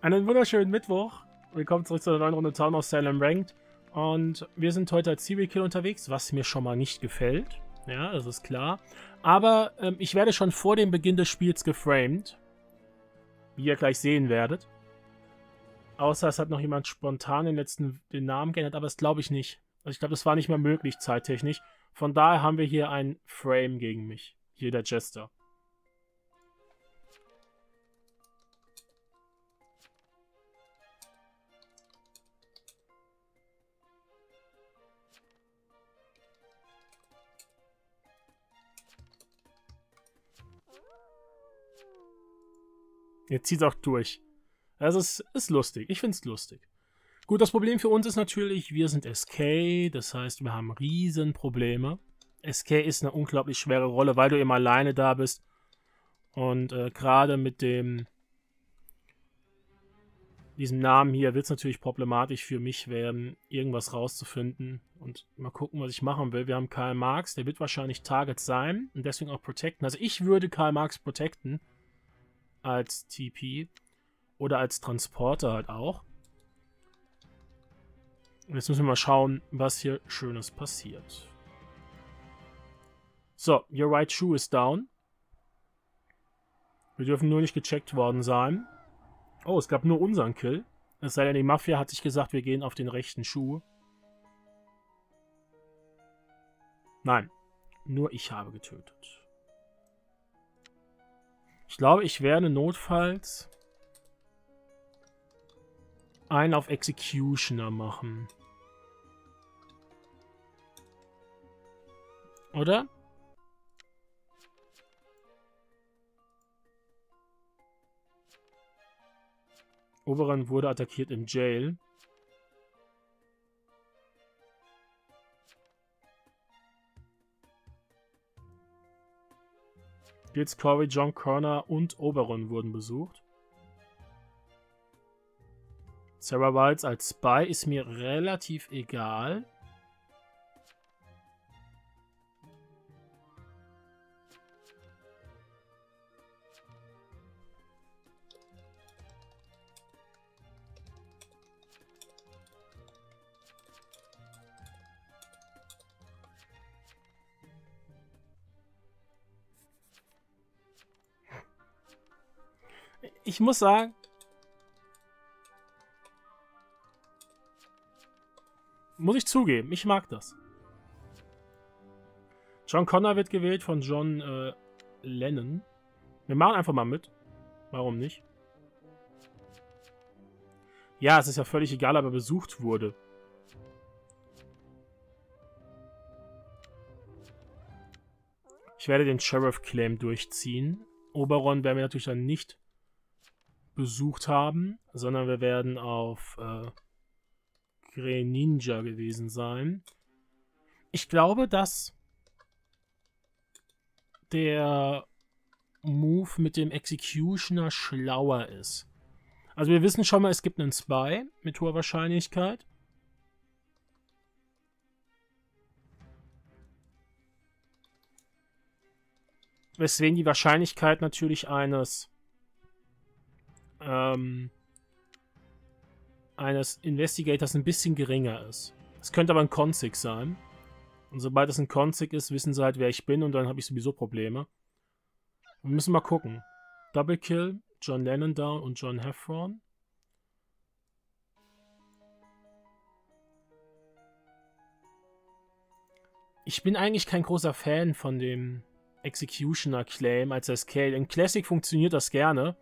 Einen wunderschönen Mittwoch. Willkommen zurück zu einer neuen Runde Town of Salem Ranked. Und wir sind heute als Serial Kill unterwegs, was mir schon mal nicht gefällt. Ja, das ist klar. Aber ich werde schon vor dem Beginn des Spiels geframed. Wie ihr gleich sehen werdet. Außer es hat noch jemand spontan den Namen geändert, aber das glaube ich nicht. Also ich glaube, das war nicht mehr möglich zeittechnisch. Von daher haben wir hier ein Frame gegen mich. Hier der Jester. Jetzt zieht es auch durch. Das ist lustig. Ich finde es lustig. Gut, das Problem für uns ist natürlich, wir sind SK. Das heißt, wir haben Riesenprobleme. SK ist eine unglaublich schwere Rolle, weil du immer alleine da bist. Und gerade mit diesem Namen hier wird es natürlich problematisch für mich werden, irgendwas rauszufinden. Und mal gucken, was ich machen will. Wir haben Karl Marx, der wird wahrscheinlich Target sein und deswegen auch protecten. Also ich würde Karl Marx protecten. Als TP oder als Transporter halt auch. Und jetzt müssen wir mal schauen, was hier Schönes passiert. So, your right shoe is down. Wir dürfen nur nicht gecheckt worden sein. Oh, es gab nur unseren Kill. Es sei denn, die Mafia hat sich gesagt, wir gehen auf den rechten Schuh. Nein, nur ich habe getötet. Ich glaube, ich werde notfalls einen auf Executioner machen. Oder? Oberon wurde attackiert im Jail. Jetzt Corey, John Connor und Oberon wurden besucht. Sarah Wilds als Spy ist mir relativ egal. Ich muss sagen, muss ich zugeben, ich mag das. John Connor wird gewählt von John Lennon. Wir machen einfach mal mit. Warum nicht? Ja, es ist ja völlig egal, ob er besucht wurde. Ich werde den Sheriff-Claim durchziehen. Oberon werden wir natürlich dann nicht besucht haben, sondern wir werden auf Greninja gewesen sein. Ich glaube, dass der Move mit dem Executioner schlauer ist. Also wir wissen schon mal, es gibt einen Spy mit hoher Wahrscheinlichkeit. Weswegen die Wahrscheinlichkeit natürlich eines Investigators ein bisschen geringer ist. Es könnte aber ein Consig sein. Und sobald es ein Consig ist, wissen sie halt, wer ich bin und dann habe ich sowieso Probleme. Wir müssen mal gucken. Double Kill, John Lennon down und John Heffron. Ich bin eigentlich kein großer Fan von dem Executioner Claim als SK. In Classic funktioniert das gerne.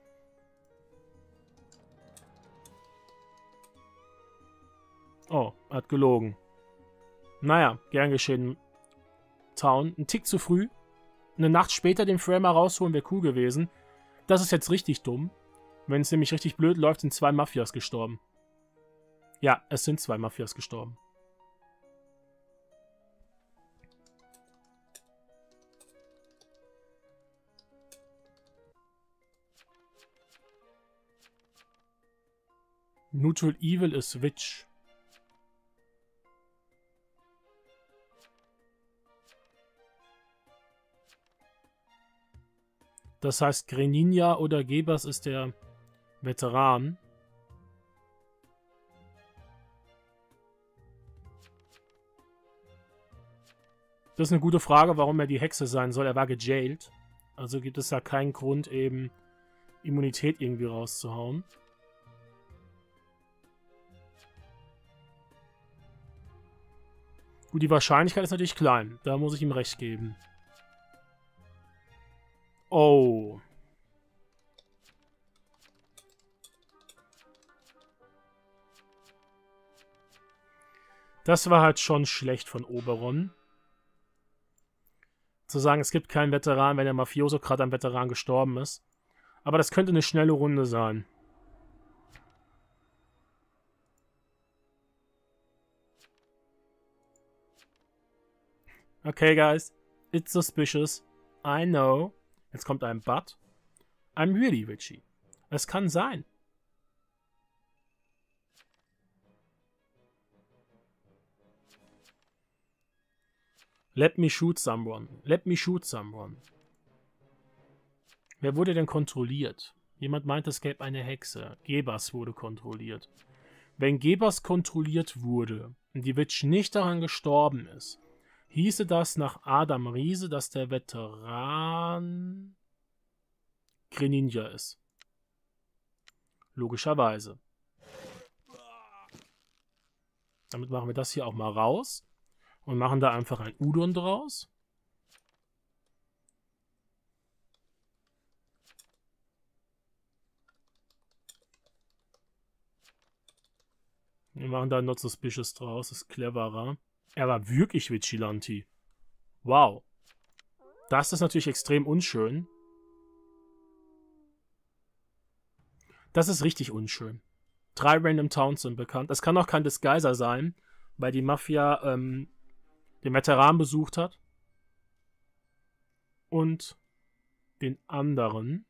Oh, hat gelogen. Naja, gern geschehen. Town. Ein Tick zu früh. Eine Nacht später den Framer rausholen wäre cool gewesen. Das ist jetzt richtig dumm. Wenn es nämlich richtig blöd läuft, sind 2 Mafias gestorben. Ja, es sind 2 Mafias gestorben. Neutral Evil ist Witch. Das heißt, Greninja oder Gebers ist der Veteran. Das ist eine gute Frage, warum er die Hexe sein soll. Er war gejailed. Also gibt es ja keinen Grund, eben Immunität irgendwie rauszuhauen. Gut, die Wahrscheinlichkeit ist natürlich klein. Da muss ich ihm recht geben. Oh. Das war halt schon schlecht von Oberon. Zu sagen, es gibt keinen Veteran, wenn der Mafioso gerade am Veteran gestorben ist. Aber das könnte eine schnelle Runde sein. Okay, guys. It's suspicious. I know. Jetzt kommt ein But. I'm really witchy. Es kann sein. Let me shoot someone. Let me shoot someone. Wer wurde denn kontrolliert? Jemand meint, es gäbe eine Hexe. Gebers wurde kontrolliert. Wenn Gebers kontrolliert wurde und die Witch nicht daran gestorben ist, hieße das nach Adam Riese, dass der Veteran Greninja ist. Logischerweise. Damit machen wir das hier auch mal raus. Und machen da einfach ein Udon draus. Wir machen da Not Suspicious draus. Das ist cleverer. Er war wirklich Vigilante. Wow. Das ist natürlich extrem unschön. Das ist richtig unschön. 3 Random Towns sind bekannt. Es kann auch kein Disguiser sein, weil die Mafia den Veteran besucht hat. Und den anderen.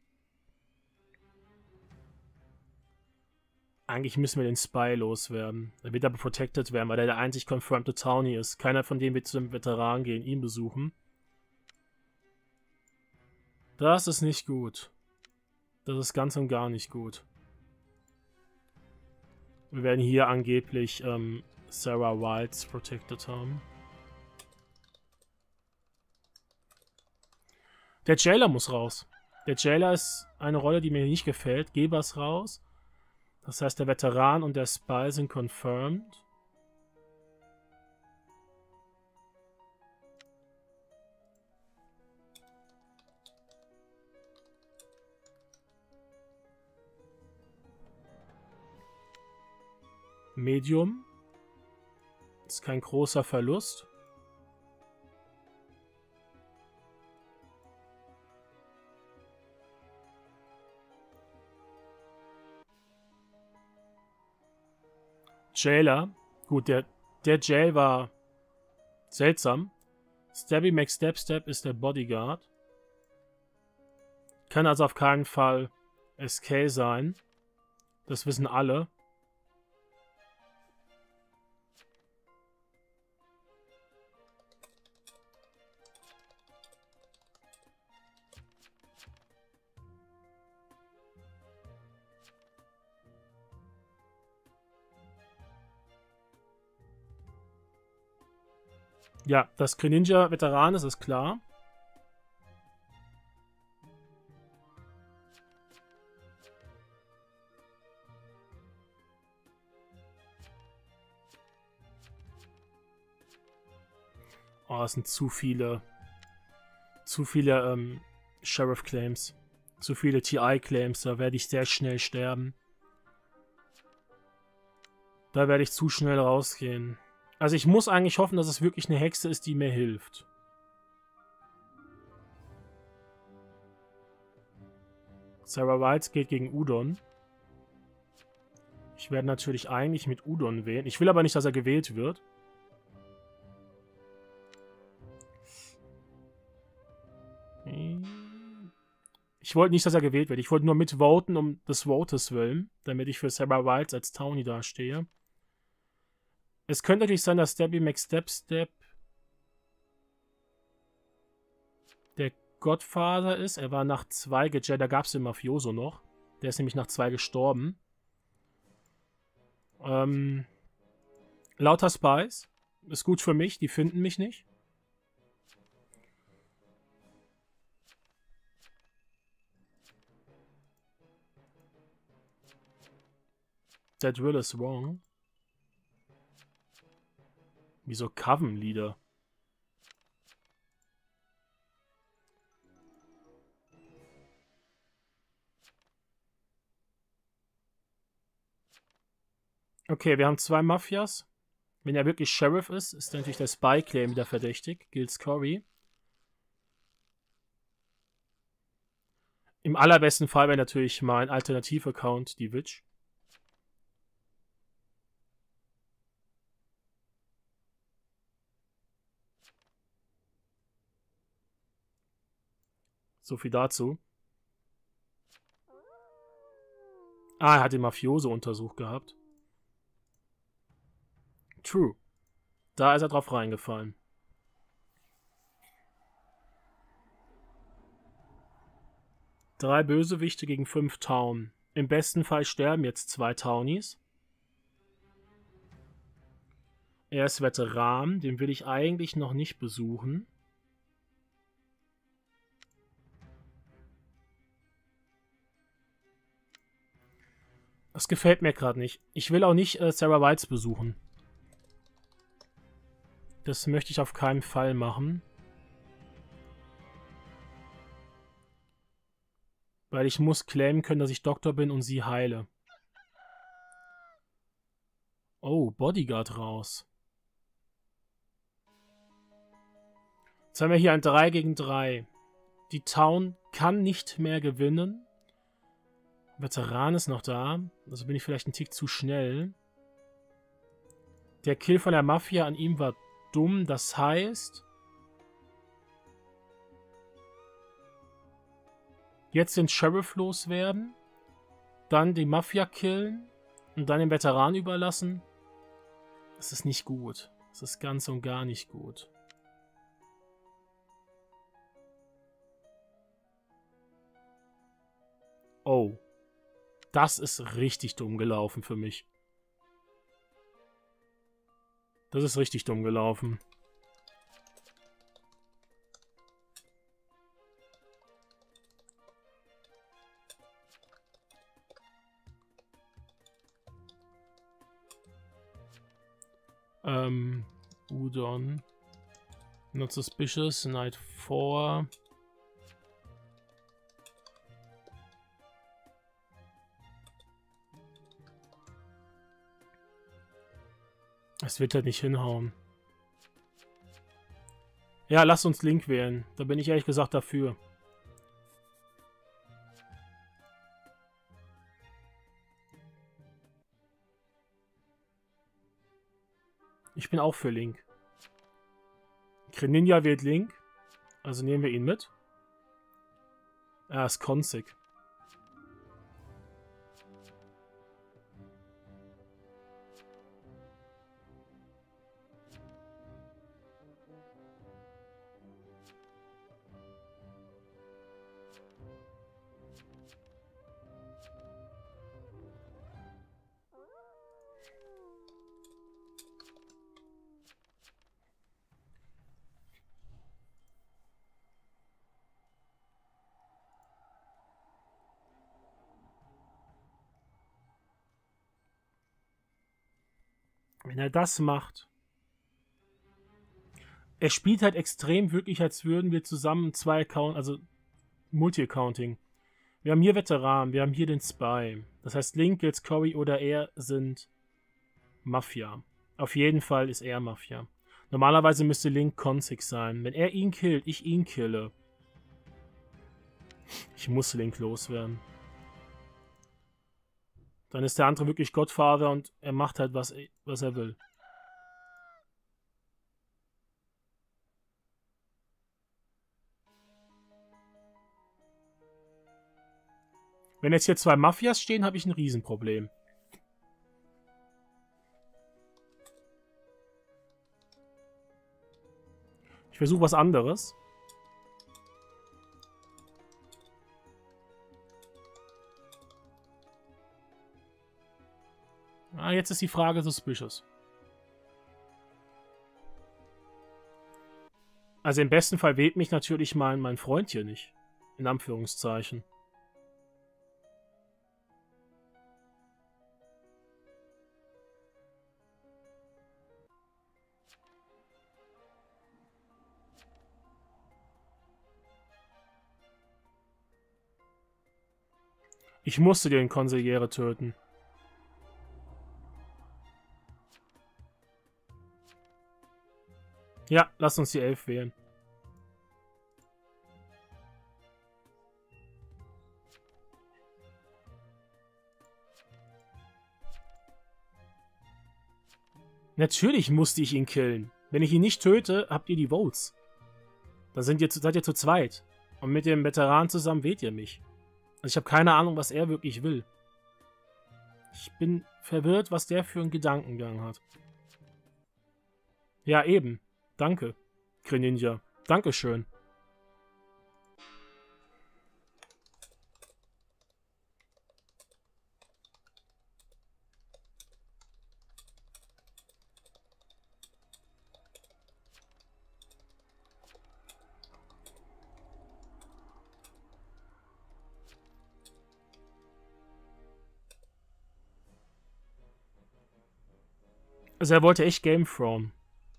Eigentlich müssen wir den Spy loswerden. Er wird aber protected werden, weil er der einzig confirmed Townie ist. Keiner von denen wird zu dem Veteran gehen, ihn besuchen. Das ist nicht gut. Das ist ganz und gar nicht gut. Wir werden hier angeblich Sarah Wilds protected haben. Der Jailer muss raus. Der Jailer ist eine Rolle, die mir nicht gefällt. Gebers raus. Das heißt, der Veteran und der Spy sind confirmed. Medium. Ist kein großer Verlust. Jailer. Gut, der Jail war seltsam. Stabby McStep ist der Bodyguard. Kann also auf keinen Fall SK sein. Das wissen alle. Ja, dass Greninja Veteran ist klar. Oh, es sind zu viele Sheriff-Claims. Zu viele TI-Claims, da werde ich sehr schnell sterben. Da werde ich zu schnell rausgehen. Also ich muss eigentlich hoffen, dass es wirklich eine Hexe ist, die mir hilft. Sarah Wilds geht gegen Udon. Ich werde natürlich eigentlich mit Udon wählen. Ich will aber nicht, dass er gewählt wird. Ich wollte nicht, dass er gewählt wird. Ich wollte nur mitvoten um des Votes willen, damit ich für Sarah Wilds als Townie dastehe. Es könnte natürlich sein, dass Stabby McStep der Godfather ist. Er war nach 2 gejailt. Da gab es den Mafioso noch. Der ist nämlich nach 2 gestorben. Lauter Spies. Ist gut für mich. Die finden mich nicht. That will is wrong. Wieso Coven-Lieder? Okay, wir haben zwei Mafias. Wenn er wirklich Sheriff ist, ist natürlich der Spy-Claim wieder verdächtig. Gilles Corey. Im allerbesten Fall wäre natürlich mein Alternativ-Account die Witch. So viel dazu. Ah, er hat den Mafioso untersucht gehabt. True. Da ist er drauf reingefallen. Drei Bösewichte gegen 5 Town. Im besten Fall sterben jetzt 2 Townies. Er ist Veteran, den will ich eigentlich noch nicht besuchen. Das gefällt mir gerade nicht. Ich will auch nicht Sarah Whites besuchen. Das möchte ich auf keinen Fall machen. Weil ich muss claimen können, dass ich Doktor bin und sie heile. Oh, Bodyguard raus. Jetzt haben wir hier ein 3 gegen 3. Die Town kann nicht mehr gewinnen. Veteran ist noch da. Also bin ich vielleicht ein Tick zu schnell. Der Kill von der Mafia an ihm war dumm. Das heißt... Jetzt den Sheriff loswerden. Dann die Mafia killen. Und dann den Veteran überlassen. Das ist nicht gut. Das ist ganz und gar nicht gut. Oh. Das ist richtig dumm gelaufen für mich. Das ist richtig dumm gelaufen. Udon. Not suspicious. Night 4. Es wird halt nicht hinhauen. Ja, lass uns Link wählen. Da bin ich ehrlich gesagt dafür. Ich bin auch für Link. Greninja wählt Link. Also nehmen wir ihn mit. Er ist Consig. Wenn er das macht. Er spielt halt extrem wirklich, als würden wir zusammen 2 Account, also Multi-Accounting. Wir haben hier Veteran, wir haben hier den Spy. Das heißt, Link, Gilles Corey oder er sind Mafia. Auf jeden Fall ist er Mafia. Normalerweise müsste Link Consig sein. Wenn er ihn killt, ich ihn kille. Ich muss Link loswerden. Dann ist der andere wirklich Godfather und er macht halt, was er will. Wenn jetzt hier 2 Mafias stehen, habe ich ein Riesenproblem. Ich versuche was anderes. Ah, jetzt ist die Frage suspicious. Also im besten Fall wählt mich natürlich mein Freund hier nicht. In Anführungszeichen. Ich musste den Consigliere töten. Ja, lass uns die 11 wählen. Natürlich musste ich ihn killen. Wenn ich ihn nicht töte, habt ihr die Votes. Dann seid ihr zu zweit. Und mit dem Veteran zusammen wählt ihr mich. Also ich habe keine Ahnung, was er wirklich will. Ich bin verwirrt, was der für einen Gedankengang hat. Ja, eben. Danke, Greninja. Dankeschön. Also er wollte echt Game Throne.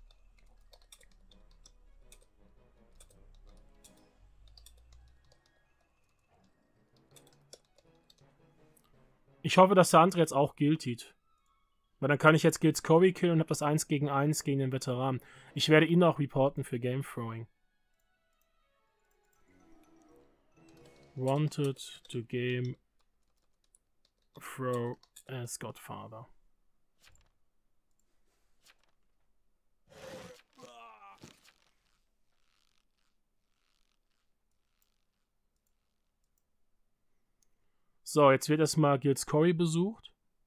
Ich hoffe, dass der andere jetzt auch guiltied. Weil dann kann ich jetzt Gilles Corey killen und habe das 1 gegen 1 gegen den Veteran. Ich werde ihn auch reporten für Game Throwing. Wanted to game throw as Godfather. So, jetzt wird erstmal Gilles Corey besucht.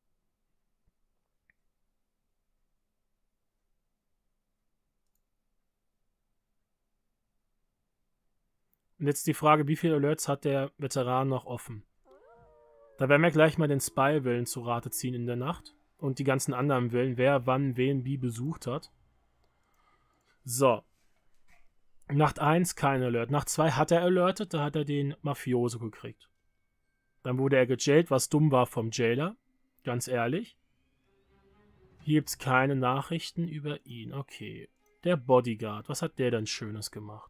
Und jetzt die Frage, wie viele Alerts hat der Veteran noch offen? Da werden wir gleich mal den Spy-Willen zu Rate ziehen in der Nacht. Und die ganzen anderen Willen, wer wann wen wie besucht hat. So. Nacht 1 kein Alert. Nacht 2 hat er alertet, da hat er den Mafioso gekriegt. Dann wurde er gejailt, was dumm war vom Jailer. Ganz ehrlich. Hier gibt es keine Nachrichten über ihn. Okay. Der Bodyguard. Was hat der denn Schönes gemacht?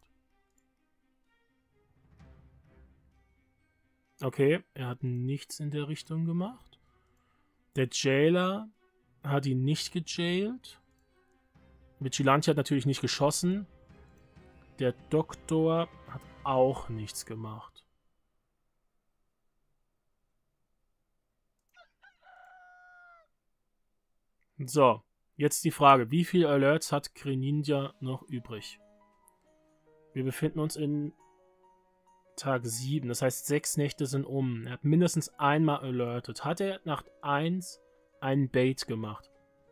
Okay. Er hat nichts in der Richtung gemacht. Der Jailer hat ihn nicht gejailt. Vigilante hat natürlich nicht geschossen. Der Doktor hat auch nichts gemacht. So, jetzt die Frage, wie viele Alerts hat Greninja noch übrig? Wir befinden uns in Tag 7, das heißt 6 Nächte sind um. Er hat mindestens einmal alertet. Hat er Nacht 1 einen Bait gemacht?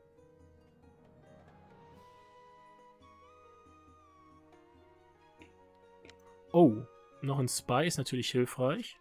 Oh, noch ein Spy ist natürlich hilfreich.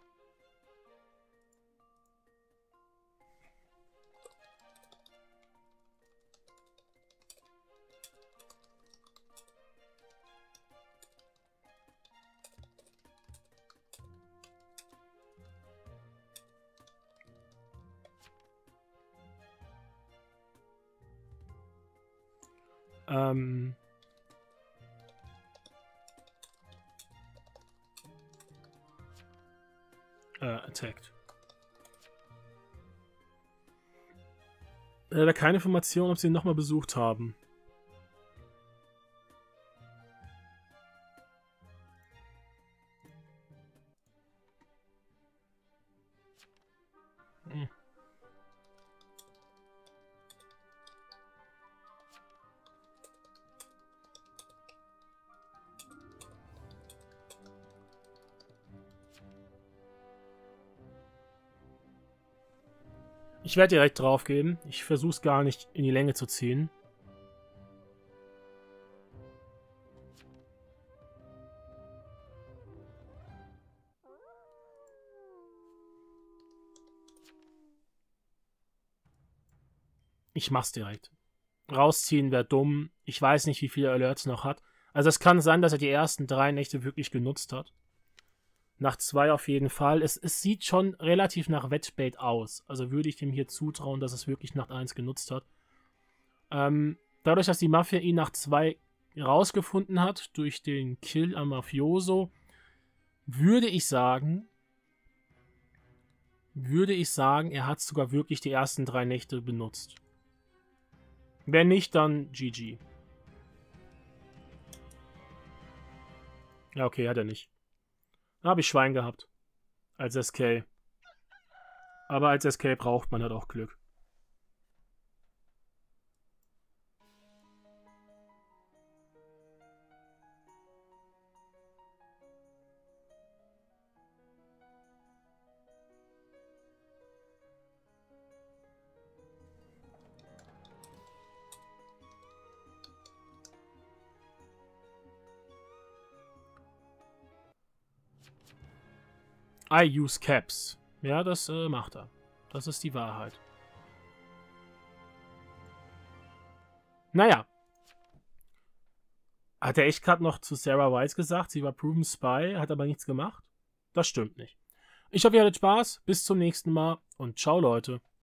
Attacked. Leider keine Information, ob sie ihn nochmal besucht haben. Ich werde direkt drauf gehen. Ich versuche es gar nicht in die Länge zu ziehen. Ich mach's direkt. Rausziehen wäre dumm. Ich weiß nicht, wie viele Alerts noch hat. Also es kann sein, dass er die ersten 3 Nächte wirklich genutzt hat. Nach 2 auf jeden Fall. Es sieht schon relativ nach Wettbait aus. Also würde ich dem hier zutrauen, dass es wirklich Nacht 1 genutzt hat. Dadurch, dass die Mafia ihn nach 2 rausgefunden hat, durch den Kill am Mafioso, würde ich sagen, würde ich sagen, er hat sogar wirklich die ersten 3 Nächte benutzt. Wenn nicht, dann GG. Ja, okay, hat er nicht. Da habe ich Schwein gehabt. Als SK. Aber als SK braucht man halt auch Glück. I use caps. Ja, das macht er. Das ist die Wahrheit. Naja. Hat er echt gerade noch zu Sarah Wise gesagt, sie war Proven Spy, hat aber nichts gemacht? Das stimmt nicht. Ich hoffe, ihr hattet Spaß. Bis zum nächsten Mal und ciao, Leute.